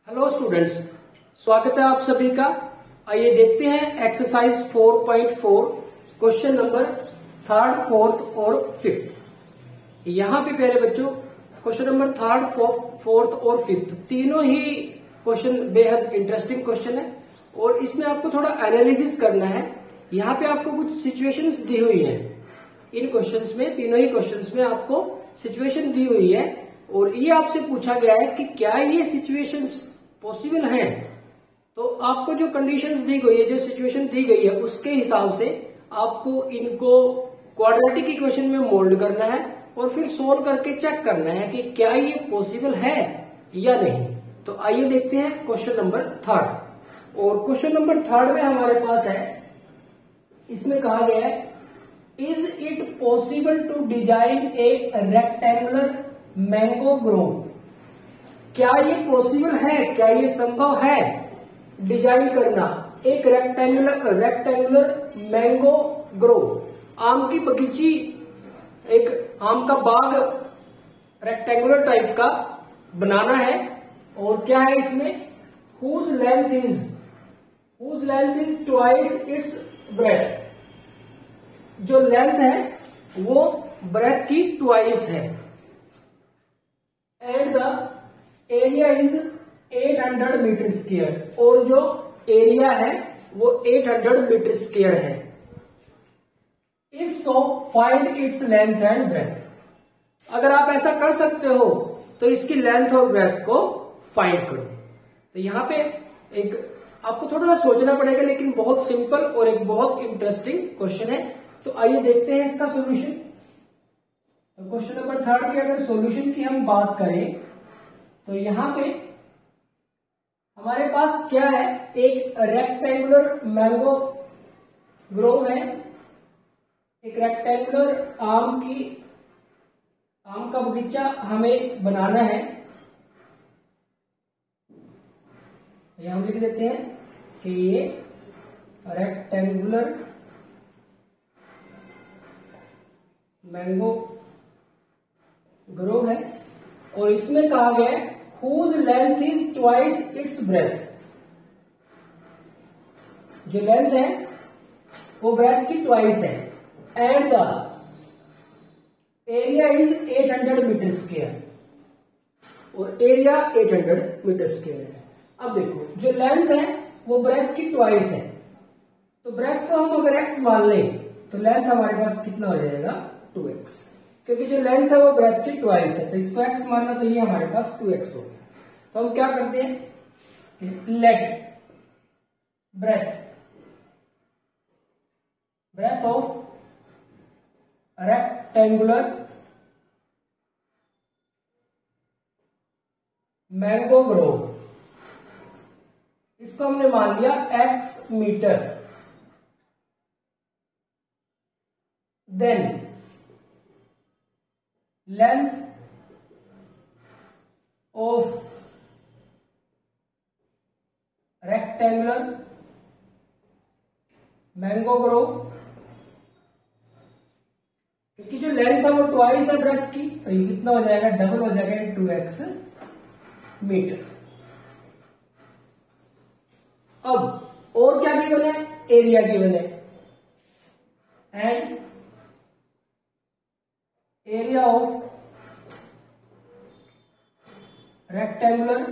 Hello students, स्वागत है आप सभी का। आइए देखते हैं exercise 4.4 question number third, fourth और फिफ्थ। यहाँ पे प्यारे बच्चों क्वेश्चन नंबर थर्ड, फोर्थ और फिफ्थ तीनों ही क्वेश्चन बेहद इंटरेस्टिंग क्वेश्चन है और इसमें आपको थोड़ा एनालिसिस करना है। यहाँ पे आपको कुछ सिचुएशंस दी हुई है। इन क्वेश्चंस में, तीनों ही क्वेश्चंस में आपको सिचुएशन दी हुई है और ये आपसे पूछा गया है कि क्या ये सिचुएशंस पॉसिबल हैं। तो आपको जो कंडीशंस दी गई है, जो सिचुएशन दी गई है, उसके हिसाब से आपको इनको क्वाड्रेटिक इक्वेशन में मोल्ड करना है और फिर सोल्व करके चेक करना है कि क्या ये पॉसिबल है या नहीं। तो आइए देखते हैं क्वेश्चन नंबर थर्ड। और क्वेश्चन नंबर थर्ड में हमारे पास है, इसमें कहा गया है is it possible to design a rectangular mango grove. क्या ये पॉसिबल है, क्या ये संभव है डिजाइन करना एक रेक्टेंगुलर मैंगो ग्रोव। आम की बगीची, एक आम का बाग रेक्टेंगुलर टाइप का बनाना है। और क्या है इसमें, whose length is twice its breadth। जो लेंथ है वो ब्रेथ की ट्वाइस है। And the area is 800 metre square. और जो एरिया है वो 800 मीटर स्क्वायर है। If so find its length and breadth. अगर आप ऐसा कर सकते हो तो इसकी लेंथ और ब्रेथ को फाइंड करो। तो यहाँ पे एक आपको थोड़ा सा सोचना पड़ेगा, लेकिन बहुत सिंपल और एक बहुत इंटरेस्टिंग क्वेश्चन है। तो आइए देखते हैं इसका सॉल्यूशन। तो क्वेश्चन नंबर थर्ड के अगर सॉल्यूशन की हम बात करें तो यहां पे हमारे पास क्या है, एक रेक्टेंगुलर मैंगो ग्रोव है। एक रेक्टेंगुलर आम का बगीचा हमें बनाना है। यहां हम लिख देते हैं कि ये रेक्टेंगुलर मैंगो ग्रोव है और इसमें कहा गया है whose length is twice its breadth। जो लेंथ है वो ब्रेथ की ट्वाइस है। And the area is 800 metre square. और एरिया 800 मीटर स्क्वायर है। अब देखो, जो लेंथ है वो ब्रेथ की ट्वाइस है, तो ब्रेथ को हम अगर x मान लें तो लेंथ हमारे पास कितना हो जाएगा, 2x। क्योंकि जो लेंथ है वो ब्रेथ की ट्वाइस है, तो इसको x मानना, तो ये हमारे पास 2x हो गया। तो हम क्या करते हैं, let breadth of rectangular mango grove, इसको हमने मान लिया x metre. Then length of rectangular mango grove, क्योंकि जो लेंथ है वो ट्वाइस है ब्रेथ की, तो ये कितना हो जाएगा, डबल हो जाएगा, 2x मीटर। अब और क्या गिवन है, एरिया गिवन है। And area of rectangular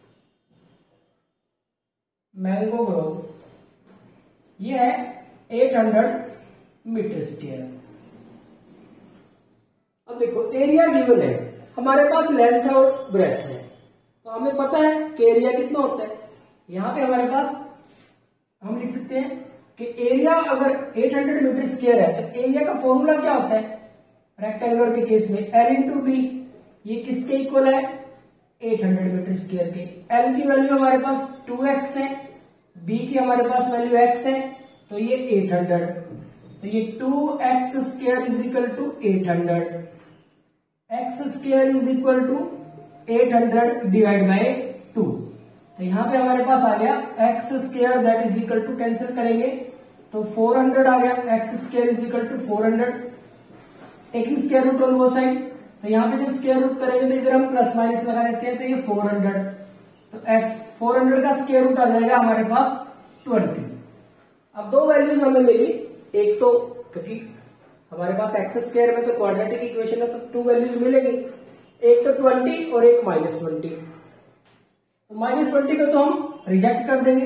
mango grove, ये है 800 मीटर स्क्वायर। अब देखो, एरिया गिवन है, हमारे पास लेंथ है और ब्रेथ है, तो हमें पता है कि एरिया कितना होता है। यहां पे हमारे पास हम लिख सकते हैं कि एरिया अगर 800 मीटर स्क्वायर है तो एरिया का फॉर्मूला क्या होता है रेक्टेंगुलर के केस में, L इंटू बी। ये किसके इक्वल है, 800 मीटर स्क्वायर के। L की वैल्यू हमारे पास 2x है, B की हमारे पास वैल्यू x है, तो ये 800। तो ये 2x square is equal to 800। x square is equal to 800 divide by 2। तो यहां पे हमारे पास आ गया x square that is equal to, cancel करेंगे तो 400 आ गया। x square is equal to 400, taking square root on both side. तो यहाँ पे जब स्क्वायर रूट करेंगे तो इधर हम प्लस माइनस लगा देते हैं, तो ये 400 तो x 400 का स्क्वायर रूट आ जाएगा हमारे पास 20। अब दो वैल्यूज हमें मिली, एक तो क्योंकि हमारे पास एक्स स्क्वायर में तो क्वाड्रेटिक इक्वेशन है तो 2 वैल्यूज मिलेगी, एक तो 20 और एक -20। तो -20 को तो हम रिजेक्ट कर देंगे,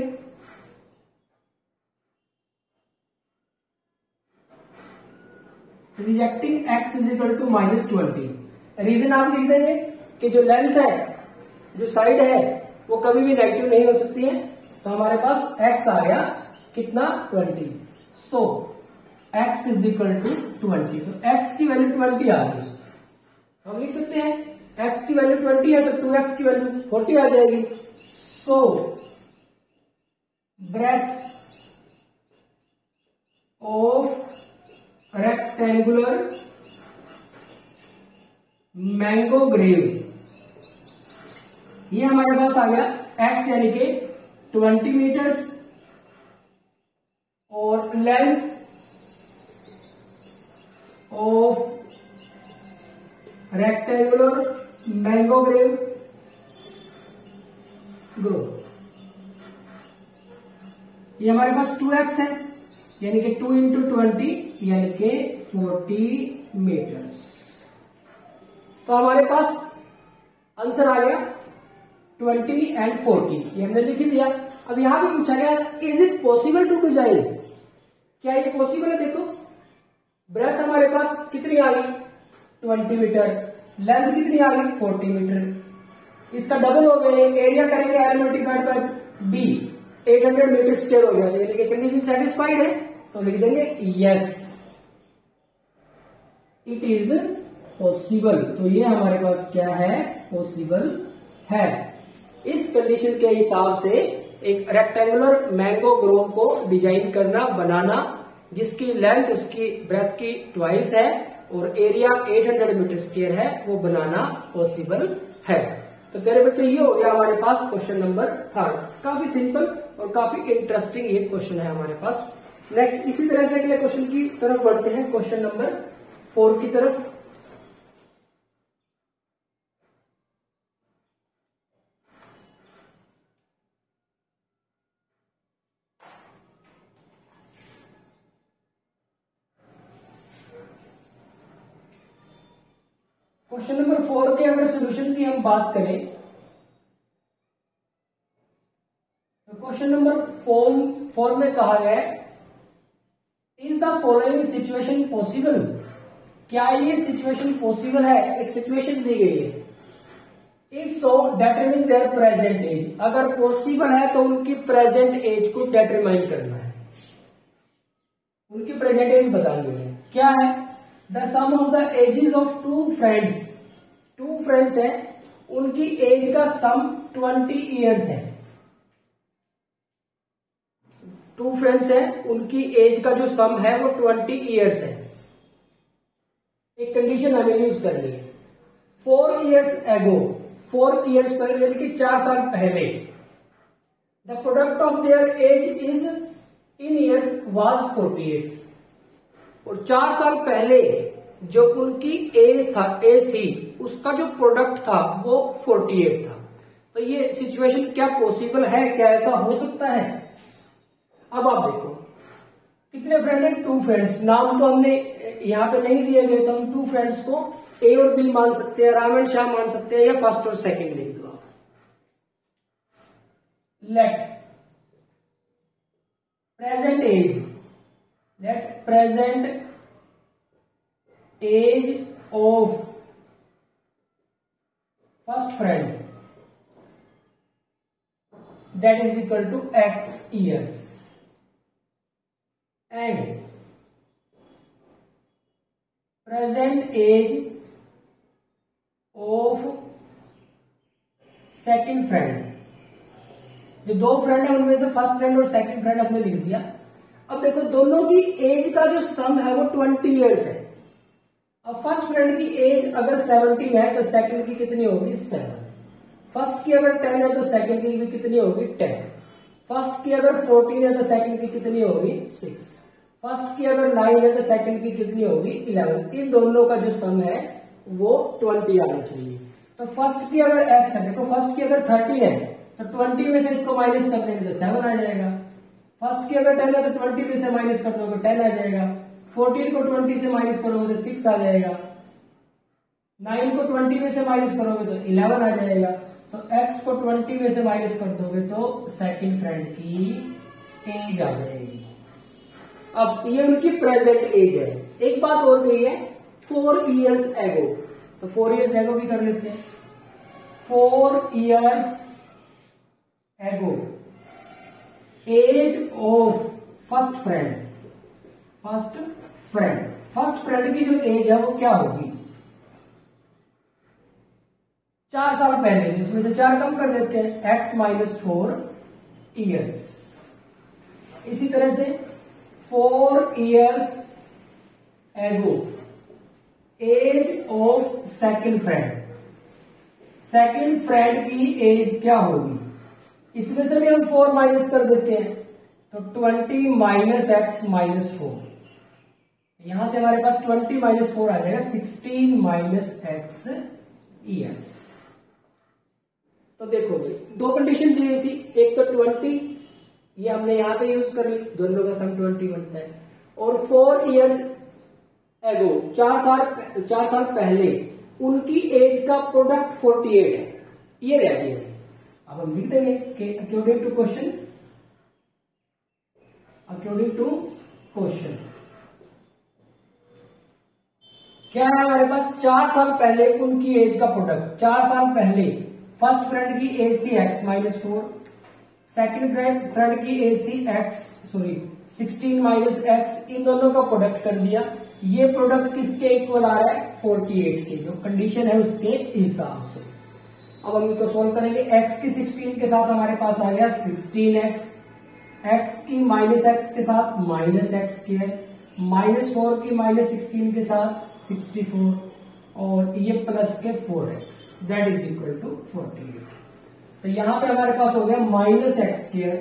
rejecting x is equal to -20। Reason आप लिख देंगे कि जो लेंथ है, जो साइड है, वो कभी भी नेगेटिव नहीं हो सकती है। तो हमारे पास x आ गया कितना 20। So x is equal to 20। तो x की वैल्यू 20 आ गई। हम लिख सकते हैं x की वैल्यू 20 है तो 2x की वैल्यू 40 आ जाएगी। So breadth of rectangular mango grove, ये हमारे पास आ गया x यानी कि 20 मीटर्स और length of rectangular mango grove grove, ये हमारे पास 2x है यानी कि 2 इंटू 20 यानी कि 40 मीटर्स। तो हमारे पास आंसर आ गया 20 एंड 40, ये हमने लिख दिया। अब यहां पे पूछा गया is it possible to design, क्या ये पॉसिबल है? देखो ब्रेथ हमारे पास कितनी आ गई 20 मीटर, लेंथ कितनी आ गई 40 मीटर, इसका डबल हो गए, एरिया करेंगे r multiplied by b, 800 metre स्क्वायर हो गया, यानी कि कंडीशन सेटिस्फाइड है। तो लिख देंगे यस इट इज पॉसिबल। तो ये हमारे पास क्या है, पॉसिबल है। इस कंडीशन के हिसाब से एक रेक्टेंगुलर मैंगो ग्रोव को डिजाइन करना, बनाना, जिसकी लेंथ उसकी ब्रेथ की ट्वाइस है और एरिया 800 मीटर स्क्वायर है, वो बनाना पॉसिबल है। तो प्यारे बच्चों ये हो गया हमारे पास क्वेश्चन नंबर 3। काफी सिंपल और काफी इंटरेस्टिंग ये क्वेश्चन है हमारे पास। नेक्स्ट इसी तरह से अगले क्वेश्चन की तरफ बढ़ते हैं, क्वेश्चन नंबर 4 की तरफ। क्वेश्चन नंबर 4 के अगर सॉल्यूशन की हम बात करें तो क्वेश्चन नंबर 4 में कहा गया है is the following situation possible, क्या ये सिचुएशन पॉसिबल है? एक सिचुएशन दी गई है, if so determine their present age, अगर पॉसिबल है तो उनकी प्रेजेंट एज को डिटरमाइन करना है, उनकी प्रेजेंट एज बतानी है। क्या है? The sum of the ages of two friends है, उनकी एज का सम 20 ईयर्स है। 2 फ्रेंड्स है, उनकी एज का जो सम है वो 20 ईयर्स है। एक कंडीशन हमें यूज करनी है। 4 ईयर्स एगो, 4 ईयर्स पहले यानी कि 4 साल पहले, the product of their age is in years was 48, और 4 साल पहले जो उनकी एज थी उसका जो प्रोडक्ट था वो 48 था। तो ये सिचुएशन क्या पॉसिबल है, क्या ऐसा हो सकता है? अब आप देखो कितने फ्रेंड हैं, 2 फ्रेंड्स, नाम तो हमने यहां पे नहीं दिए गए, तो हम 2 फ्रेंड्स को ए और बी मान सकते हैं, राम एंड श्याम मान सकते हैं, या फर्स्ट और सेकंड लिख दो आप। Let present age of first friend that is equal to x years and present age of second friend. जो 2 फ्रेंड है उनमें से फर्स्ट फ्रेंड और सेकंड फ्रेंड हमने लिख दिया। अब देखो दोनों की एज का जो सम है वो 20 ईयर्स है। अब फर्स्ट फ्रेंड की एज अगर 17 है तो सेकंड की कितनी होगी 7। फर्स्ट की अगर 10 है तो सेकंड की भी कितनी होगी 10। फर्स्ट की अगर 14 है तो सेकंड की कितनी होगी 6। फर्स्ट की अगर 9 है तो सेकंड की कितनी होगी 11। इन दोनों का जो सम है वो 20 आना चाहिए। तो फर्स्ट की अगर x है, देखो फर्स्ट की अगर 13 है तो 20 में से इसको माइनस कर देंगे तो 7 आ जाएगा। फर्स्ट की अगर 10 है तो 20 में से माइनस कर दोगे 10 आ जाएगा। 14 को 20 से माइनस करोगे तो 6 आ जाएगा। 9 को 20 में से माइनस करोगे तो 11 आ जाएगा। तो x को 20 में से माइनस कर दोगे तो सेकंड फ्रेंड की एज आ जाएगी। अब ये उनकी प्रेजेंट एज है। एक बात और कही है 4 years ago, तो 4 years ago भी कर लेते हैं। 4 years ago age of first friend की जो एज है वो क्या होगी? 4 साल पहले, इसमें से 4 कम कर देते हैं, x माइनस 4 ईयर्स। इसी तरह से 4 years ago age of second friend की एज क्या होगी? इसमें से भी हम 4 माइनस कर देते हैं, तो 20 माइनस एक्स माइनस 4। यहां से हमारे पास 20 माइनस 4 आ जाएगा 16 माइनस एक्स ईयर्स। तो देखो भाई, दो कंडीशन दी गई थी, एक तो 20 ये हमने यहां पे यूज कर ली, दोनों का सम 20 बनता है, और 4 years ago 4 साल पहले उनकी एज का प्रोडक्ट 48 है, ये रह गया। अब हम लिख देंगे कि अकॉर्डिंग टू क्वेश्चन क्या है हमारे पास? 4 साल पहले उनकी एज का प्रोडक्ट। 4 साल पहले फर्स्ट फ्रेंड की एज थी x माइनस 4, सेकेंड फ्रेंड की एज थी 16 माइनस x, इन दोनों का प्रोडक्ट कर दिया। ये प्रोडक्ट किसके इक्वल आ रहा है? 48 के, जो कंडीशन है उसके हिसाब से। अब हम इनको सोल्व करेंगे। x की 16 के साथ हमारे पास आ गया 16x, x की माइनस एक्स के साथ माइनस एक्स स्क्वायर, माइनस 4 की माइनस 16 के साथ 64, और ये प्लस के 4x, that is equal to 48। तो यहां पे हमारे पास हो गया minus x square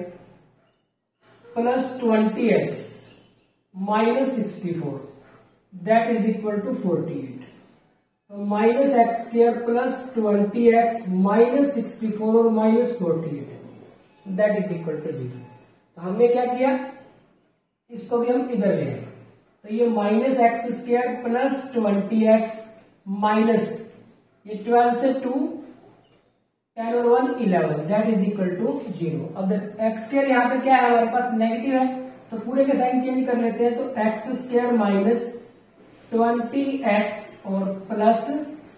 plus 20x minus 64, that is equal to 48। तो minus x square plus 20x minus 64 और minus 48, that is equal to 0। तो हमने क्या किया, इसको भी हम इधर ले आए, तो ये minus x square plus 20x minus ये 12 से 2 10 और 1 11, दैट इज इक्वल टू 0। अब एक्स स्क्वायर यहाँ पे क्या है हमारे पास? नेगेटिव है, तो पूरे के साइन चेंज कर लेते हैं। तो एक्स स्क्वायर माइनस 20x और plus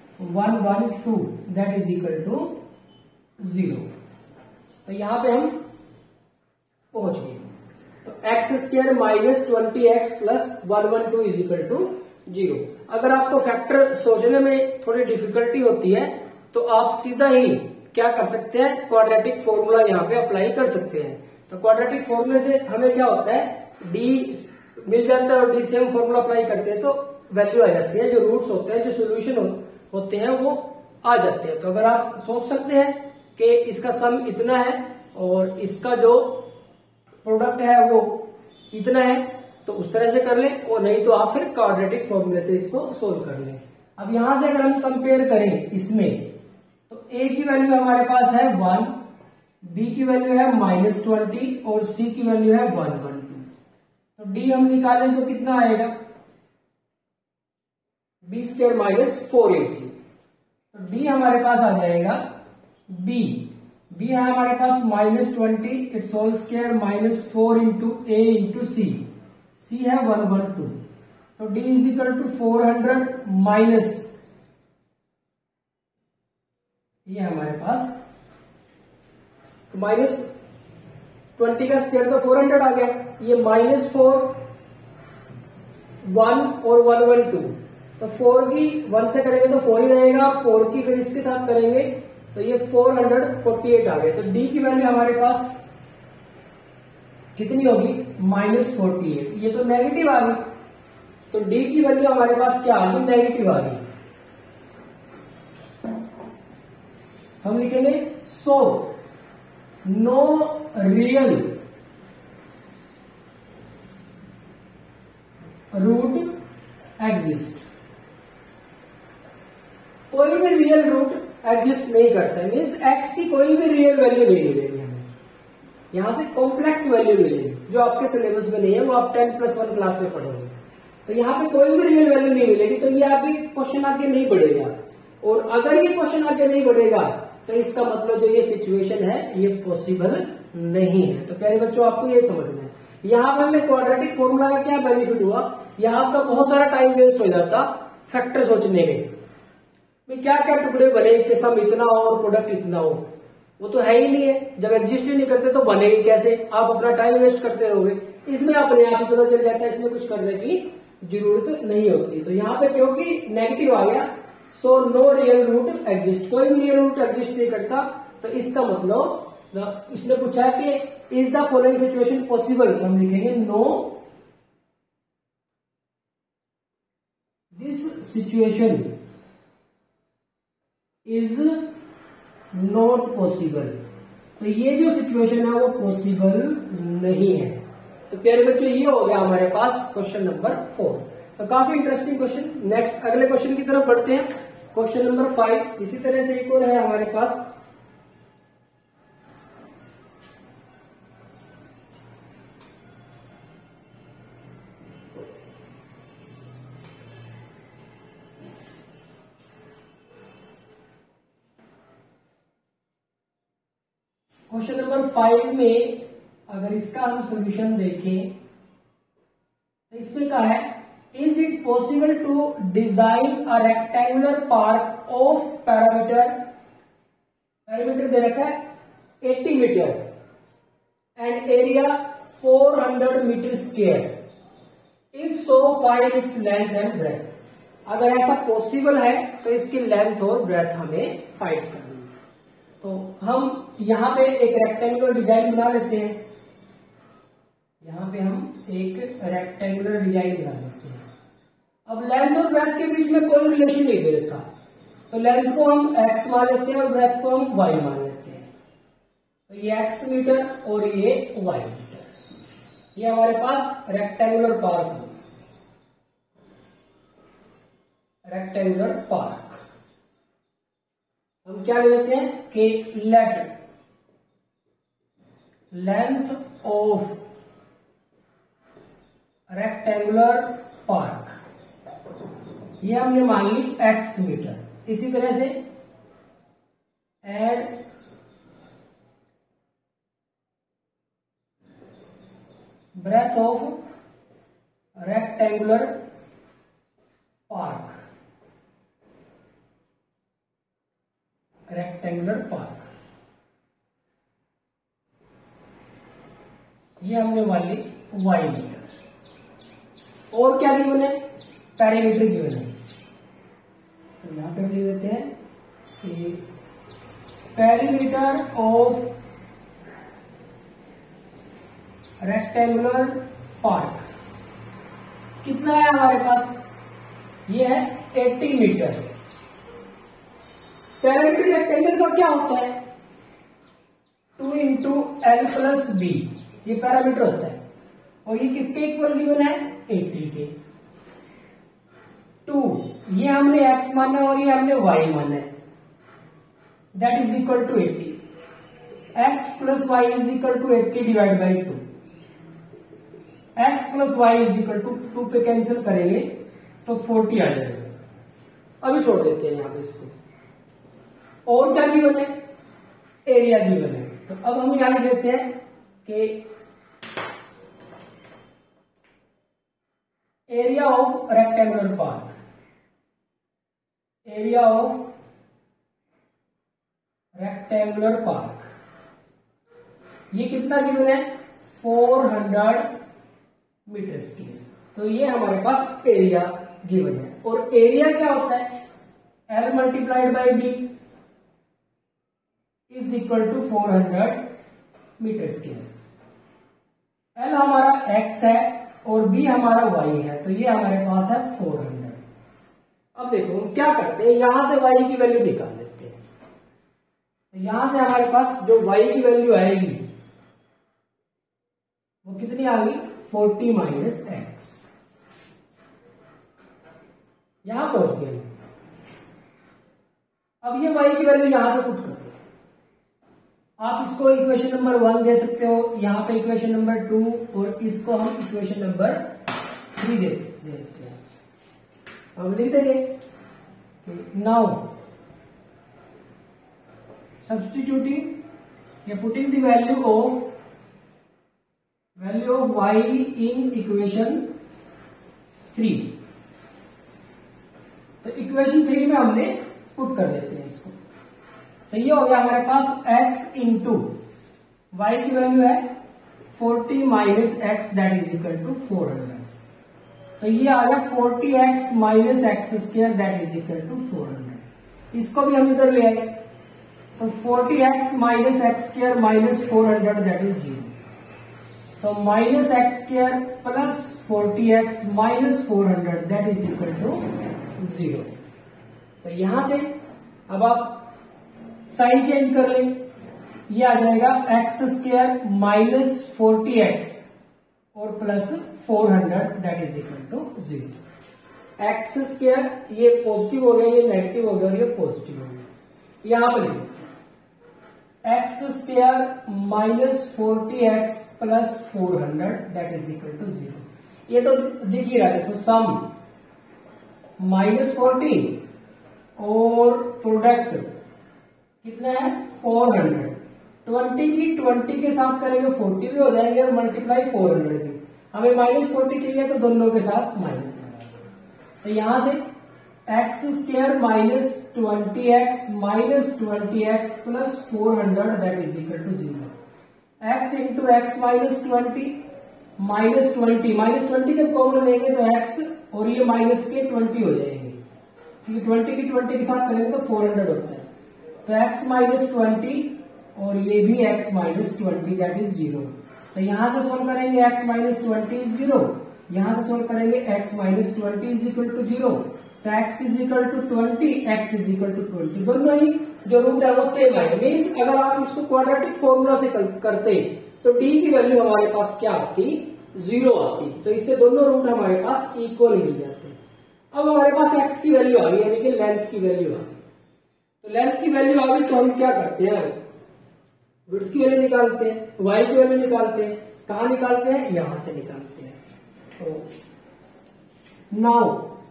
112, that is equal to 0। तो यहां पे हम पहुंच गए। तो x square minus 20x plus 112 is equal to 0। अगर आपको फैक्टर सोचने में थोड़ी डिफिकल्टी होती है तो आप सीधा ही क्या कर सकते हैं, क्वाड्रेटिक फॉर्मूला यहाँ पे अप्लाई कर सकते हैं। तो क्वाड्रेटिक फॉर्मूले से हमें क्या होता है, डी मिल जाता है और डी से हम फॉर्मूला अप्लाई करते हैं तो वैल्यू आ जाती है, जो रूट्स होते हैं, जो सोल्यूशन होते हैं वो आ जाते हैं। तो अगर आप सोच सकते हैं कि इसका सम इतना है और इसका जो प्रोडक्ट है वो इतना है, तो उस तरह से कर लें, और नहीं तो आप फिर क्वाड्रेटिक फॉर्मूले से इसको सोल्व कर लें। अब यहां से अगर हम कंपेयर करें इसमें, तो a की वैल्यू हमारे पास है 1, b की वैल्यू है माइनस 20 और c की वैल्यू है 112। तो d हम निकालें तो कितना आएगा? b square minus 4ac। तो d हमारे पास आ जाएगा b है हमारे पास minus 20, its whole square minus 4 into a into c है 112। तो d is equal to 400 minus, ये हमारे पास तो माइनस 20 का स्क्वायर तो 400 आ गया, ये माइनस 4 1 और 112, तो 4 की 1 से करेंगे तो 4 ही रहेगा, 4 की फिर इसके साथ करेंगे तो ये 448 आ गया। तो d की वैल्यू हमारे पास कितनी होगी? माइनस 48। ये तो नेगेटिव आ गई, तो d की वैल्यू हमारे पास क्या आ गई? नेगेटिव आ गई। हम लिखेंगे so no real root exist. कोई भी रियल रूट एग्जिस्ट नहीं करता है, मीन्स एक्स की कोई भी रियल वैल्यू नहीं मिलेगी हमें, यहां से कॉम्प्लेक्स वैल्यू मिलेगी जो आपके सिलेबस में नहीं है, वो आप 10+1 क्लास में पढ़ोगे। तो यहाँ पे कोई भी रियल वैल्यू नहीं मिलेगी, तो ये आगे क्वेश्चन आगे नहीं बढ़ेगा। और अगर ये क्वेश्चन आगे नहीं बढ़ेगा तो इसका मतलब जो ये सिचुएशन है ये पॉसिबल नहीं है। तो प्यारे बच्चों आपको ये समझना है, यहाँ पर हमने क्वाड्रेटिक फॉर्मूला का क्या बेनिफिट हुआ, यहाँ का बहुत सारा टाइम वेस्ट हो जाता फैक्टर सोचने में, क्या क्या टुकड़े बने कि सम इतना हो और प्रोडक्ट इतना हो, वो तो है ही नहीं है। जब एग्जिस्ट ही नहीं करते तो बनेगी कैसे, आप अपना टाइम वेस्ट करते रहोगे। इसमें अपने आप ही पता चल जाता है, इसमें कुछ करने की जरूरत नहीं होती। तो यहाँ पे क्योंकि नेगेटिव आ गया, so no real root exist, कोई भी रियल रूट एग्जिस्ट नहीं करता। तो इसका मतलब इसने पूछा है कि is the following situation possible, तो हम लिखेंगे no this situation is not possible. तो ये जो सिचुएशन है वो पॉसिबल नहीं है। तो प्यारे बच्चों ये हो गया हमारे पास क्वेश्चन नंबर 4। तो काफी इंटरेस्टिंग क्वेश्चन। नेक्स्ट अगले क्वेश्चन की तरफ बढ़ते हैं, क्वेश्चन नंबर 5। इसी तरह से एक और है हमारे पास, क्वेश्चन नंबर 5 में अगर इसका हम सॉल्यूशन देखें तो इसमें क्या है, is it possible to design a rectangular park of parameter दे रखा है 80 metre and area 400 metre square, if so find its length and breadth. अगर ऐसा पॉसिबल है तो इसकी लेंथ और ब्रेथ हमें फाइंड करनी है। तो हम यहां पे एक रेक्टेंगुलर डिजाइन बना लेते हैं, यहां पे हम एक रेक्टेंगुलर डिजाइन बना लेते हैं। अब लेंथ और ब्रेथ के बीच में कोई रिलेशन नहीं दे रखा, तो लेंथ को हम x मान लेते हैं और ब्रेथ को हम y मान लेते हैं। तो ये x मीटर और ये y मीटर, ये हमारे पास रेक्टेंगुलर पार्क, रेक्टेंगुलर पार्क हम क्या ले लेते हैं कि let length of rectangular park, ये हमने मान ली x मीटर। इसी तरह से and breadth of rectangular park, rectangular park, ये हमने मान ली y मीटर। और क्या गिवन है, पैरामीटर गिवन है। तो यहां पे लिख देते हैं कि पैरामीटर ऑफ रेक्टेंगुलर पार्क कितना है हमारे पास, ये है 80 मीटर। पैरामीटर रेक्टेंगल का क्या होता है, 2 × L + B, ये पैरामीटर होता है। और ये किसके इक्वल गिवन है, 80 के। 2 ये हमने x माना और ये हमने y माना है, that is equal to 80। x + y is equal to 80 divide by 2। x + y is equal to 2 पे कैंसिल करेंगे तो 40 आ जाएगा। अभी छोड़ देते हैं यहां पे इसको। और क्या गिवन है, एरिया गिवन है। तो अब हम यहां लिख देते हैं कि area of rectangular park, area of rectangular park, ये कितना गिवन है, 400 मीटर स्क्वायर। तो ये हमारे पास एरिया गिवन है। और एरिया क्या होता है, L × B is equal to 400 metre square. L हमारा x है और B हमारा y है, तो ये हमारे पास है 400। अब देखो क्या करते हैं, यहां से y की वैल्यू निकाल लेते हैं। तो यहां से हमारे पास जो y की वैल्यू आएगी वो कितनी आ गई, 40 - x। यहां पहुंच गए। अब ये y की वैल्यू यहाँ पे पुट कर दो। आप इसको इक्वेशन नंबर 1 दे सकते हो, यहाँ पे इक्वेशन नंबर 2 और इसको हम इक्वेशन नंबर 3 देते हैं। हम लिख देंगे नाउ सब्स्टिट्यूटिंग या putting the value of y in equation 3। तो इक्वेशन 3 में हमने पुट कर देते हैं इसको। तो ये हो गया हमारे पास x इंटू वाई की वैल्यू है 40 minus x that is equal to 400। तो ये आ गया 40x minus x square that is equal to 400। इसको भी हम इधर ले आए तो 40x minus x square minus 400 that is 0। तो minus x square plus 40x minus 400 that is equal to 0। तो यहां से अब आप साइन चेंज कर लें, ये आ जाएगा एक्स स्क्वायर माइनस 40x और plus 400 that is equal to 0। X square ये पॉजिटिव हो गया, ये नेगेटिव हो गया और ये पॉजिटिव हो गया। यहां पर x square minus 40x plus 400 that is equal to 0। ये तो दिख ही रहा है, देखो सम माइनस 40 और प्रोडक्ट कितना है 400। 20 की 20 के साथ करेंगे 40 भी हो जाएंगे और मल्टीप्लाई 400 भी। हमें माइनस 40 चाहिए तो दोनों के साथ माइनस लगाएंगे। तो यहां से x square minus 20x minus 20x plus 400 that is equal to 0। X into x minus 20 minus 20 जब कॉमन लेंगे तो x और ये माइनस के 20 हो जाएंगे, क्योंकि 20 की 20 के साथ करेंगे तो 400 होता है। तो x माइनस 20 और ये भी x माइनस 20 दैट इज 0। तो यहां से सोल्व करेंगे x माइनस 20 इज 0, यहां से सोल्व करेंगे x minus 20 is equal to 0। तो x is equal to 20, x is equal to 20, दोनों ही जो रूट है वो सेम है। मीन्स अगर आप इसको क्वाड्रेटिक फॉर्मूला से करते तो d की वैल्यू हमारे पास क्या आती 0 आती। तो इससे दोनों रूट हमारे पास इक्वल मिल जाते हैं। अब हमारे पास x की वैल्यू आ गई, यानी कि लेंथ की वैल्यू आ गई। तो लेंथ की वैल्यू आ गई तो हम क्या करते हैं, विड्थ की वैल्यू निकालते हैं, y की वैल्यू निकालते हैं। कहां निकालते हैं, यहां से निकालते हैं। तो now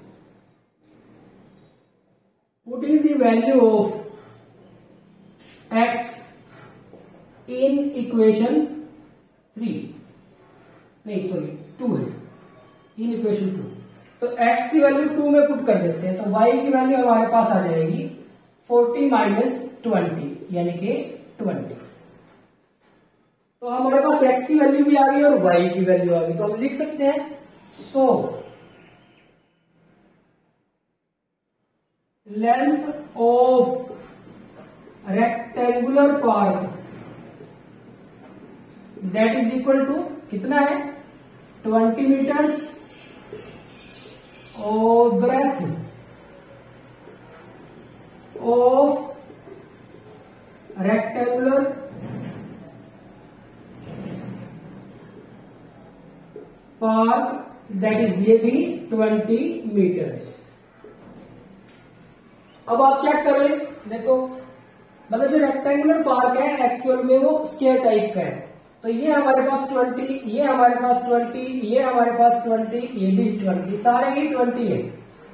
putting the value of x in equation 3, नहीं सॉरी 2 है, इन इक्वेशन 2। तो x की वैल्यू 2 में पुट कर देते हैं तो y की वैल्यू हमारे पास आ जाएगी 40 माइनस 20 यानी कि 20। तो हमारे पास x की वैल्यू भी आ गई और y की वैल्यू आ गई। तो हम लिख सकते हैं so length of rectangular part that is equal to कितना है 20 मीटर्स और breadth of rectangular park that is ये भी 20 मीटर्स। अब आप चेक कर ले, देखो मतलब जो रेक्टेंगुलर पार्क है एक्चुअल में वो स्क्वायर टाइप का है। तो ये हमारे पास 20, ये हमारे पास 20, ये हमारे पास 20, ये भी 20, सारे ही 20 है।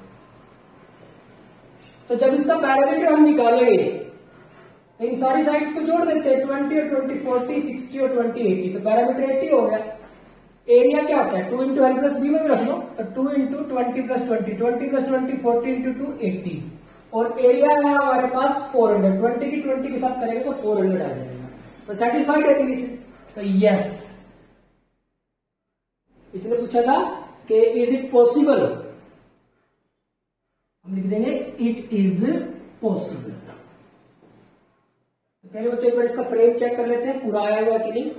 तो जब इसका पैरामीटर हम निकालेंगे तो इन सारी साइड्स को जोड़ देते हैं 20 और 20 40 60 और 20 80। तो पैरामीटर 80 हो गया। एरिया क्या होता है 2 इंटू एल प्लस बी में भी रख लो। तो 2 इंटू 20 प्लस 20 20 प्लस 20 40 इंटू 2 80 और एरिया है हमारे पास 400। 20 की 20 के साथ करेंगे तो 400 आ जाएगा। तो सेटिस्फाइड है इंग्लिश में। तो यस, इसने पूछा था कि इज इट पॉसिबल, हम लिख देंगे इट इज पॉसिबल। पहले बच्चों एक बार इसका फ्रेम चेक कर लेते हैं पूरा आया हुआ कि नहीं।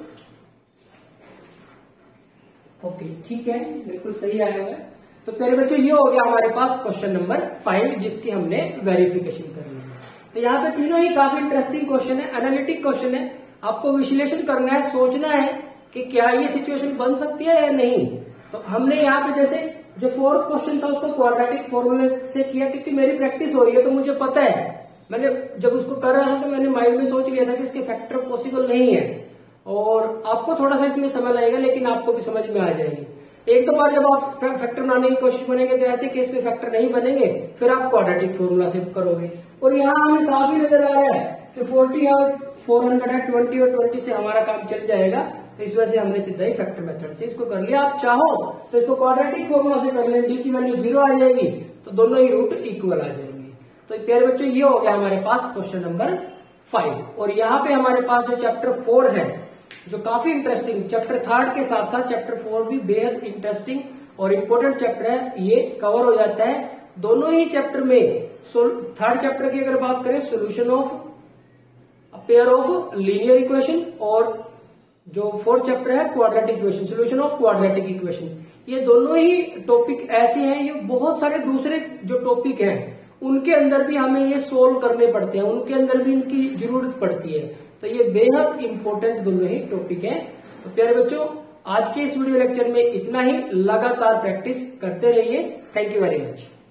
ओके ठीक है, बिल्कुल सही आया हुआ है। तो पहले बच्चों ये हो गया हमारे पास क्वेश्चन नंबर 5 जिसकी हमने वेरिफिकेशन करनी है। तो यहाँ पे तीनों ही काफी इंटरेस्टिंग क्वेश्चन है, एनालिटिक क्वेश्चन है। आपको विश्लेषण करना है, सोचना है कि क्या ये सिचुएशन बन सकती है या नहीं। तो हमने यहाँ पे जैसे जो 4th क्वेश्चन था उसको क्वाड्रेटिक फॉर्मूले से किया, क्योंकि मेरी प्रैक्टिस हो रही है तो मुझे पता है मैंने जब उसको कर रहा था तो मैंने माइंड में सोच लिया था कि इसके फैक्टर पॉसिबल नहीं है, और आपको थोड़ा सा इसमें समय लगेगा लेकिन आपको भी समझ में आ जाएगी। एक दो बार जब आप फैक्टर बनाने की कोशिश करेंगे तो ऐसे केस में फैक्टर नहीं बनेंगे, फिर आप क्वाड्रेटिक फॉर्मूला से करोगे। और यहाँ हमें साफ ही नजर आ रहा है कि 40 और 400 है, 20 और 20 से हमारा काम चल जाएगा, तो इस वजह से हमने सीधा ही फैक्टर मेथड से इसको कर लिया। आप चाहो तो इसको क्वाड्रेटिक फॉर्मूला से कर लें, डी की वैल्यू 0 आ जाएगी तो दोनों ही रूट इक्वल आ जाएंगे। तो प्यारे बच्चों ये हो गया हमारे पास क्वेश्चन नंबर 5। और यहाँ पे हमारे पास जो चैप्टर 4 है जो काफी इंटरेस्टिंग, चैप्टर 3 के साथ साथ चैप्टर 4 भी बेहद इंटरेस्टिंग और इम्पोर्टेंट चैप्टर है, ये कवर हो जाता है दोनों ही चैप्टर में। 3rd चैप्टर की अगर बात करें solution of pair of linear equation, और जो 4th चैप्टर है quadratic equation, solution of quadratic equation. ये दोनों ही टॉपिक ऐसे हैं, ये बहुत सारे दूसरे जो टॉपिक हैं उनके अंदर भी हमें ये सोल्व करने पड़ते हैं, उनके अंदर भी इनकी जरूरत पड़ती है। तो ये बेहद इंपॉर्टेंट दोनों ही टॉपिक हैं। तो प्यारे बच्चों आज के इस वीडियो लेक्चर में इतना ही, लगातार प्रैक्टिस करते रहिए। Thank you very much.